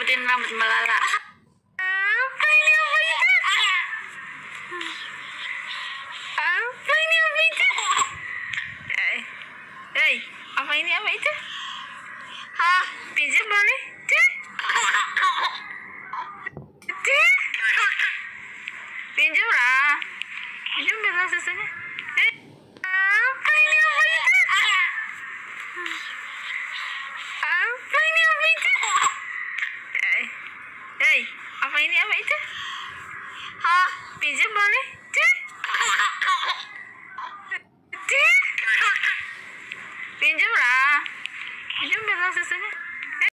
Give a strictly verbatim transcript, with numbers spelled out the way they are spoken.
gunting rambut Mbak Lala. Apa ini, apa itu? Apa ini, apa itu? Eh, hey, apa ini, apa itu? Hah, pinjam boleh? Cek. Cek. Pinjam lah. Pinjam biar susunya. Eh, apa ini, apa itu? Apa ini, apa itu? Eh, hey, apa ini, apa itu? Hah, pinjam boleh? Cek. Cek. Pinjam lah. Pinjam biar susunya.